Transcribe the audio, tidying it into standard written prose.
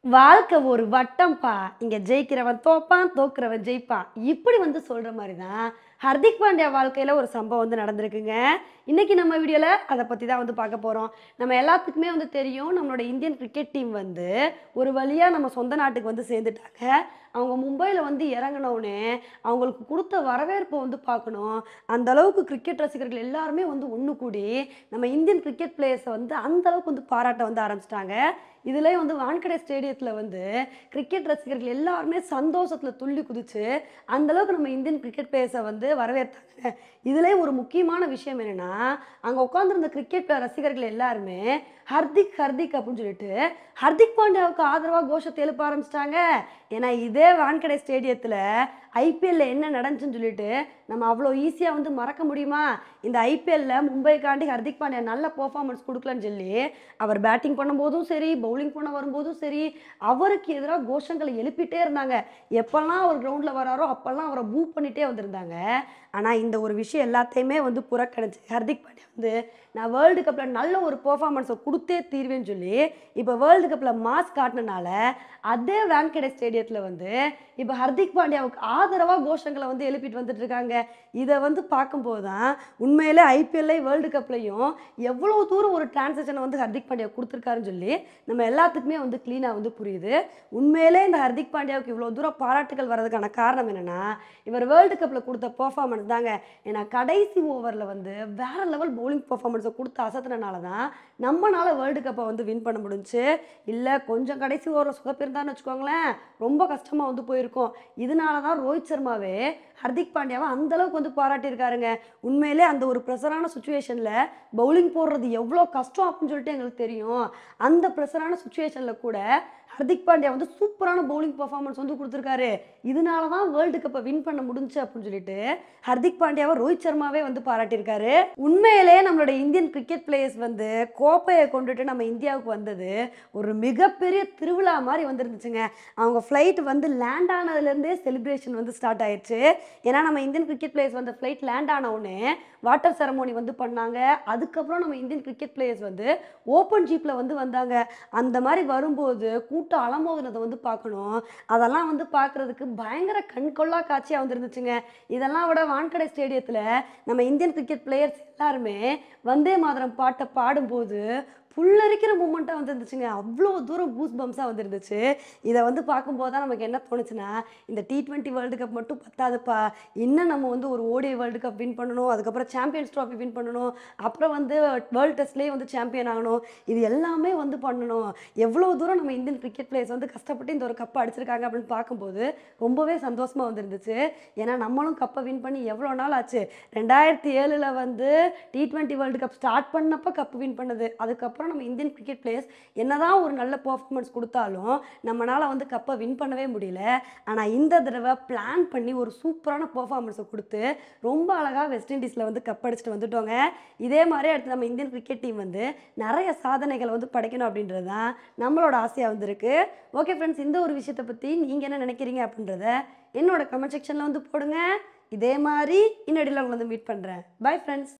வாழ்க்கை ஒரு வட்டம்பா. இங்க ஜெயிக்கிறவன் தோப்பான், தோக்குறவன் ஜெயிப்பான். இப்படி சொல்ற மாரி தான், ஹர்திக் பாண்டியா வாழ்க்கையில ஒரு சம்பவம் நடந்திருக்குங்க. இன்னைக்கு நம்ம வீடியோல அத பத்தி தான் பார்க்க போறோம். நம்ம எல்லாத்துக்குமே தெரியும், நம்மளோட இந்தியன் கிரிக்கெட் டீம் ஒரு வழியா நம்ம சொந்த நாட்டுக்கு சேர்ந்துட்டாங்க. அவங்க மும்பைல இறங்குனவுனே, அவங்களுக்கு குடுத்த வரவேற்ப பார்க்கணும். அந்த அளவுக்கு கிரிக்கெட் ரசிகர்கள் எல்லாருமே ஒண்ணு கூடி, நம்ம இந்தியன் கிரிக்கெட் பிளேயர்ஸ அந்த அளவுக்கு பாராட்ட ஆரம்பிச்சுட்டாங்க. இதுலயும் வான்கடே ஸ்டேடியத்துல கிரிக்கெட் ரசிகர்கள் எல்லாருமே சந்தோஷத்துல துள்ளி குதிச்சு அந்த அளவுக்கு நம்ம இந்தியன் கிரிக்கெட் பிளேயர்ஸை வரவேற்றாங்க. இதுலயும் ஒரு முக்கியமான விஷயம் என்னன்னா, அங்க உட்கார்ந்திருந்த கிரிக்கெட் ரசிகர்கள் எல்லாருமே ஹர்திக் ஹர்திக் அப்படின்னு சொல்லிட்டு ஹர்திக் பாண்டியாவுக்கு ஆதரவா கோஷத்தை எழுப்ப ஆரம்பிச்சிட்டாங்க. ஏன்னா இதே வான்கடே ஸ்டேடியத்துல ஐபிஎல்ல என்ன நடந்துச்சுன்னு சொல்லிட்டு நம்ம அவ்வளோ ஈஸியா மறக்க முடியுமா? இந்த ஐபிஎல்ல மும்பைக்காண்டி ஹர்திக் பாண்டியா நல்ல பெர்ஃபார்மன்ஸ் கொடுக்கலன்னு சொல்லி அவர் பேட்டிங் பண்ணும்போதும் சரி, பவுலிங் பண்ண வரும்போதும் சரி, அவருக்கு எதிராக கோஷங்களை எழுப்பிட்டே இருந்தாங்க. எப்பெல்லாம் அவர் கிரவுண்ட்ல வராரோ அப்பெல்லாம் அவரை பூ பண்ணிட்டே வந்திருந்தாங்க. ஆனா இந்த ஒரு விஷயம் எல்லாத்தையுமே புறக்கணிச்சு ஹர்திக் பாண்டியா நான் வேர்ல்டு கப்ல நல்ல ஒரு பெர்ஃபார்மன்ஸை கொடுத்தே தீர்வேன்னு சொல்லி இப்போ வேர்ல்டு கப்ல மாஸ் காட்டினால அதே வான்கடே ஸ்டேடியத்துல இப்போ ஹர்திக் பாண்டியாவுக்கு ஆதரவா கோஷங்களை எழுப்பிட்டு வந்துட்டு இருக்காங்க. இதை பார்க்கும்போது தான் உண்மையிலே ஐபிஎல்ல வேர்ல்டு கப்லையும் எவ்வளோ தூரம் ஒரு டிரான்சாக்ஷனை ஹர்திக் பாண்டியா கொடுத்துருக்காருன்னு சொல்லி நம்ம எல்லாத்துக்குமே கிளீனாக புரியுது. உண்மையிலே இந்த ஹர்திக் பாண்டியாவுக்கு இவ்வளோ தூரம் பாராட்டுகள் வர்றதுக்கான காரணம் என்னன்னா, இவர் வேர்ல்டு கப்ல கொடுத்த பெர்ஃபார்மன்ஸ் தாங்க. ஏன்னா கடைசி ஓவரில் வேற லெவல் பவுலிங் பெர்ஃபார்மன்ஸை கொடுத்து அசத்துனனால தான் நம்மளால வேர்ல்டு கப்பை வின் பண்ண முடிஞ்சுச்சு. இல்லை கொஞ்சம் கடைசி ஓவரில் சொதப்பிருந்தான்னு வச்சுக்கோங்களேன், ரொம்ப கஷ்டமாக போயிருக்கும். இதனால தான் ரோஹித் சர்மாவே ஹர்திக் பாண்டியாவை அந்த அளவுக்கு பாராட்டியிருக்காருங்க. உண்மையிலே அந்த ஒரு ப்ரெஷரான சுச்சுவேஷனில் பவுலிங் போடுறது எவ்வளோ கஷ்டம் அப்படின்னு சொல்லிட்டு எங்களுக்கு தெரியும். அந்த ப்ரெஷரான சுச்சுவேஷனில் கூட ஹர்திக் பாண்டியா சூப்பரான பவுலிங் பெர்ஃபார்மன்ஸ் கொடுத்துருக்காரு. இதனால தான் வேர்ல்டு கப்பை வின் பண்ண முடிஞ்சு அப்படின்னு சொல்லிட்டு ஹர்திக் பாண்டியாவை ரோஹித் சர்மாவே பாராட்டியிருக்காரு. உண்மையிலே நம்மளோட இந்தியன் கிரிக்கெட் பிளேயர்ஸ் கோப்பையை கொண்டுட்டு நம்ம இந்தியாவுக்கு வந்தது ஒரு மிகப்பெரிய திருவிழா மாதிரி வந்துருந்துச்சுங்க. அவங்க ஃப்ளைட் லேண்ட் ஆனதுலேருந்தே செலிப்ரேஷன் ஸ்டார்ட் ஆயிடுச்சு. ஏன்னா நம்ம Indian cricket players flight land ஆன உடனே வாட்டர் செரமோனி பண்ணாங்க. அதுக்கப்புறம் நம்ம இந்தியன் கிரிக்கெட் பிளேயர்ஸ் ஓப்பன் ஜீப்பில் வந்தாங்க. அந்த மாதிரி வரும்போது கூட்டம் அலமோதுனதை பார்க்கணும். அதெல்லாம் பார்க்குறதுக்கு பயங்கர கண்கொள்ளா காட்சியாக இருந்துச்சுங்க. இதெல்லாம் விட வான்கடே ஸ்டேடியத்தில் நம்ம இந்தியன் கிரிக்கெட் பிளேயர்ஸ் எல்லாருமே வந்தே மாதரம் பாட்டை பாடும்போது புல்லரிக்கிற மூமெண்ட்டாக இருந்துச்சுங்க. அவ்வளோ தூரம் பூஸ் பம்ஸாக இருந்துச்சு. இதை பார்க்கும்போது தான் நமக்கு என்ன தோணுச்சுன்னா, இந்த T20 வேர்ல்டு கப் மட்டும் பத்தாதுப்பா, இன்னும் நம்ம ஒரு ஓடிஐ வேர்ல்டு கப் வின் பண்ணணும், அதுக்கப்புறம் சாம்பியன்ஸ் ட்ராஃபி வின் பண்ணணும், அப்புறம் வேர்ல்டு டெஸ்ட்லேயே சாம்பியன் ஆகணும். இது எல்லாமே பண்ணணும். எவ்வளோ தூரம் நம்ம இந்தியன் கிரிக்கெட் பிளேயர்ஸ் கஷ்டப்பட்டு இந்த ஒரு கப்பை அடிச்சிருக்காங்க அப்படின்னு பார்க்கும்போது ரொம்பவே சந்தோஷமாக இருந்துச்சு. ஏன்னா நம்மளும் கப்பை வின் பண்ணி எவ்வளோ நாள் ஆச்சு. 2007 T20 வேர்ல்டு கப் ஸ்டார்ட் பண்ணப்போ கப்பு வின் பண்ணது. அதுக்கப்புறம் நம்ம இந்தியன் கிரிக்கெட் பிளேயர்ஸ் என்னதான் ஒரு நல்ல பெர்ஃபார்மன்ஸ் கொடுத்தாலும் நம்மளால கப்பை வின் பண்ணவே முடியல. ஆனால் இந்த தடவை பிளான் பண்ணி ஒரு சூப்பரான பெர்ஃபார்மன்ஸை கொடுத்து ரொம்ப அழகாக வெஸ்ட் இண்டீஸில் கப் அடிச்சுட்டு வந்துட்டோங்க. இதே மாதிரி அடுத்து நம்ம இந்தியன் கிரிக்கெட் டீம் நிறைய சாதனைகளை படைக்கணும் அப்படின்றது தான் நம்மளோட ஆசையாக இருக்கு. ஓகே ஃப்ரெண்ட்ஸ், இந்த ஒரு விஷயத்தை பற்றி நீங்கள் என்ன நினைக்கிறீங்க அப்படின்றத என்னோட கமெண்ட் செக்ஷனில் போடுங்க. இதே மாதிரி இன்னடியில் உங்களை மீட் பண்ணுறேன். Bye friends.